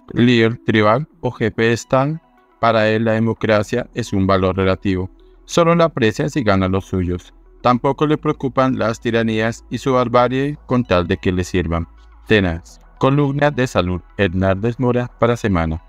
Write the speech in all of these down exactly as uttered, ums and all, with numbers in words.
líder tribal o jefe de Estado. Para él la democracia es un valor relativo. Solo la aprecia si gana los suyos. Tampoco le preocupan las tiranías y su barbarie con tal de que le sirvan. Tenaz. Columna de salud. Hernández Mora para Semana.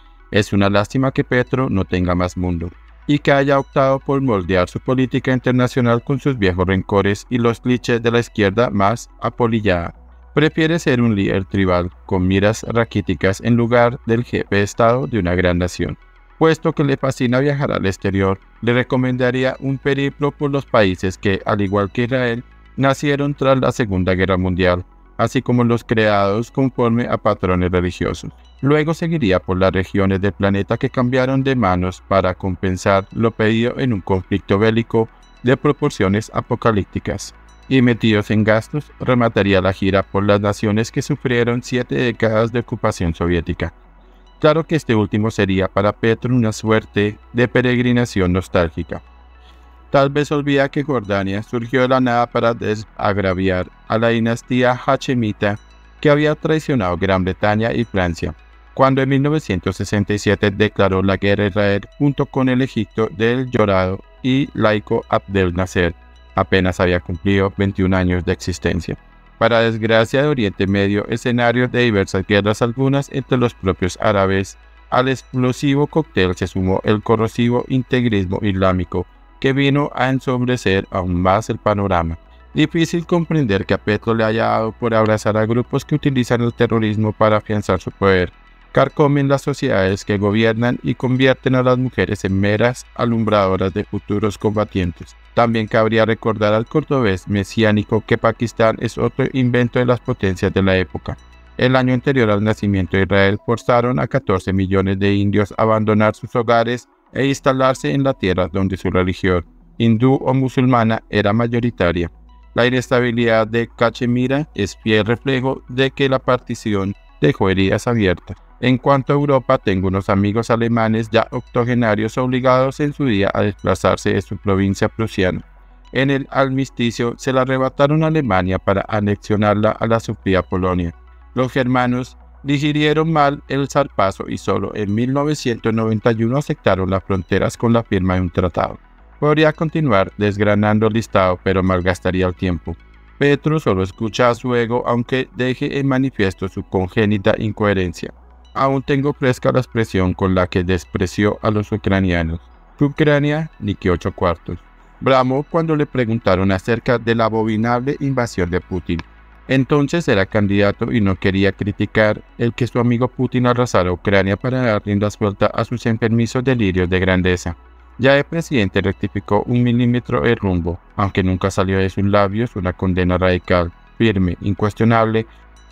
Es una lástima que Petro no tenga más mundo y que haya optado por moldear su política internacional con sus viejos rencores y los clichés de la izquierda más apolillada. Prefiere ser un líder tribal con miras raquíticas en lugar del jefe de Estado de una gran nación. Puesto que le fascina viajar al exterior, le recomendaría un periplo por los países que, al igual que Israel, nacieron tras la Segunda Guerra Mundial, así como los creados conforme a patrones religiosos. Luego seguiría por las regiones del planeta que cambiaron de manos para compensar lo pedido en un conflicto bélico de proporciones apocalípticas. Y metidos en gastos, remataría la gira por las naciones que sufrieron siete décadas de ocupación soviética. Claro que este último sería para Petro una suerte de peregrinación nostálgica. Tal vez olvida que Jordania surgió de la nada para desagraviar a la dinastía hachemita que había traicionado Gran Bretaña y Francia, cuando en mil novecientos sesenta y siete declaró la guerra a Israel junto con el Egipto del llorado y laico Abdel Nasser. Apenas había cumplido veintiún años de existencia. Para desgracia de Oriente Medio, escenarios de diversas guerras, algunas entre los propios árabes. Al explosivo cóctel se sumó el corrosivo integrismo islámico, que vino a ensombrecer aún más el panorama. Difícil comprender que a Petro le haya dado por abrazar a grupos que utilizan el terrorismo para afianzar su poder, carcomen las sociedades que gobiernan y convierten a las mujeres en meras alumbradoras de futuros combatientes. También cabría recordar al cordobés mesiánico que Pakistán es otro invento de las potencias de la época. El año anterior al nacimiento de Israel forzaron a catorce millones de indios a abandonar sus hogares e instalarse en la tierra donde su religión, hindú o musulmana, era mayoritaria. La inestabilidad de Cachemira es fiel reflejo de que la partición dejó heridas abiertas. En cuanto a Europa, tengo unos amigos alemanes ya octogenarios obligados en su día a desplazarse de su provincia prusiana. En el armisticio se la arrebataron a Alemania para anexionarla a la sufrida Polonia. Los germanos digirieron mal el zarpazo y solo en mil novecientos noventa y uno aceptaron las fronteras con la firma de un tratado. Podría continuar desgranando el listado, pero malgastaría el tiempo. Petro solo escucha a su ego, aunque deje en manifiesto su congénita incoherencia. Aún tengo fresca la expresión con la que despreció a los ucranianos. Ucrania, ni que ocho cuartos. Bramó cuando le preguntaron acerca de la abominable invasión de Putin. Entonces era candidato y no quería criticar el que su amigo Putin arrasara Ucrania para dar rienda suelta a sus enfermizos delirios de grandeza. Ya el presidente rectificó un milímetro el rumbo, aunque nunca salió de sus labios una condena radical, firme, incuestionable,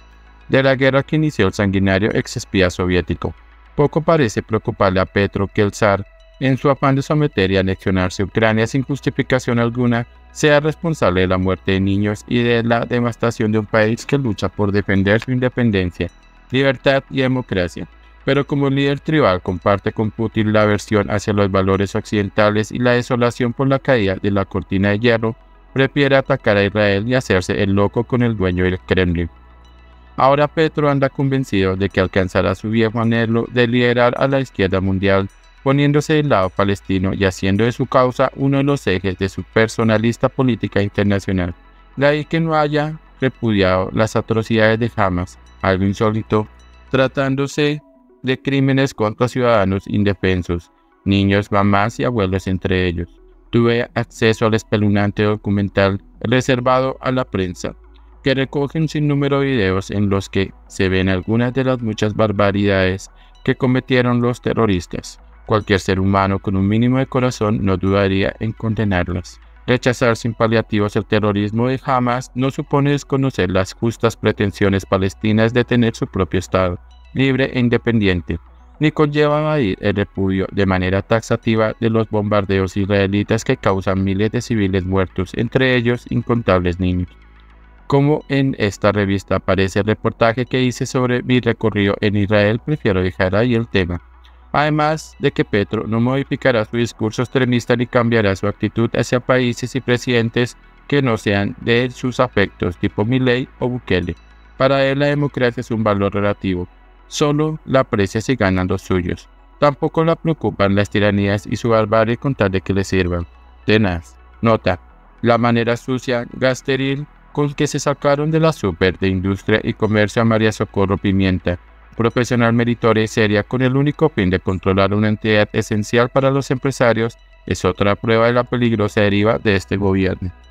de la guerra que inició el sanguinario exespía soviético. Poco parece preocuparle a Petro que el zar, en su afán de someter y anexionarse Ucrania sin justificación alguna, sea responsable de la muerte de niños y de la devastación de un país que lucha por defender su independencia, libertad y democracia. Pero como líder tribal comparte con Putin la aversión hacia los valores occidentales y la desolación por la caída de la cortina de hierro, prefiere atacar a Israel y hacerse el loco con el dueño del Kremlin. Ahora Petro anda convencido de que alcanzará su viejo anhelo de liderar a la izquierda mundial, poniéndose del lado palestino y haciendo de su causa uno de los ejes de su personalista política internacional. De ahí que no haya repudiado las atrocidades de Hamas, algo insólito, tratándose de crímenes contra ciudadanos indefensos, niños, mamás y abuelos entre ellos. Tuve acceso al espeluznante documental reservado a la prensa, que recoge un sinnúmero de videos en los que se ven algunas de las muchas barbaridades que cometieron los terroristas. Cualquier ser humano con un mínimo de corazón no dudaría en condenarlas. Rechazar sin paliativos el terrorismo de Hamas no supone desconocer las justas pretensiones palestinas de tener su propio Estado, libre e independiente, ni conlleva evadir el repudio de manera taxativa de los bombardeos israelitas que causan miles de civiles muertos, entre ellos incontables niños. Como en esta revista aparece el reportaje que hice sobre mi recorrido en Israel, prefiero dejar ahí el tema. Además de que Petro no modificará su discurso extremista ni cambiará su actitud hacia países y presidentes que no sean de sus afectos, tipo Milei o Bukele. Para él la democracia es un valor relativo. solo la aprecia si ganan los suyos. Tampoco la preocupan las tiranías y su barbarie con tal de que le sirvan. Tenaz. Nota: la manera sucia, gasteril, con que se sacaron de la Súper de Industria y Comercio a María Socorro Pimienta, profesional meritoria y seria con el único fin de controlar una entidad esencial para los empresarios, es otra prueba de la peligrosa deriva de este gobierno.